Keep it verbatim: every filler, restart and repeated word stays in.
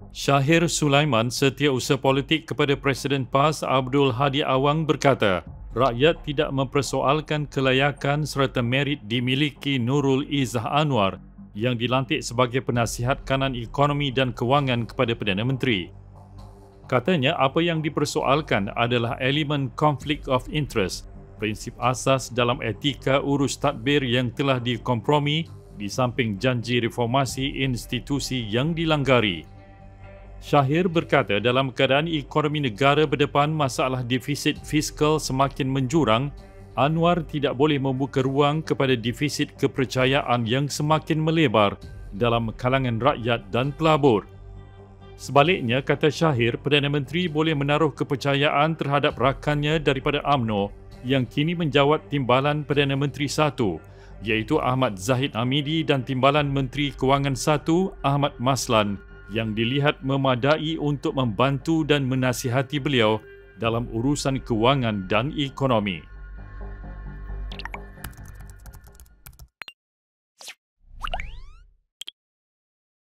Syahir Sulaiman, setiausaha politik kepada Presiden PAS Abdul Hadi Awang berkata, rakyat tidak mempersoalkan kelayakan serta merit dimiliki Nurul Izzah Anwar yang dilantik sebagai penasihat kanan ekonomi dan kewangan kepada Perdana Menteri. Katanya apa yang dipersoalkan adalah elemen conflict of interest, prinsip asas dalam etika urus tadbir yang telah dikompromi di samping janji reformasi institusi yang dilanggari. Syahir berkata dalam keadaan ekonomi negara berdepan masalah defisit fiskal semakin menjurang, Anwar tidak boleh membuka ruang kepada defisit kepercayaan yang semakin melebar dalam kalangan rakyat dan pelabur. Sebaliknya, kata Syahir, Perdana Menteri boleh menaruh kepercayaan terhadap rakannya daripada U M N O yang kini menjawat Timbalan Perdana Menteri satu, iaitu Ahmad Zahid Hamidi dan Timbalan Menteri Kewangan satu, Ahmad Maslan, yang dilihat memadai untuk membantu dan menasihati beliau dalam urusan kewangan dan ekonomi.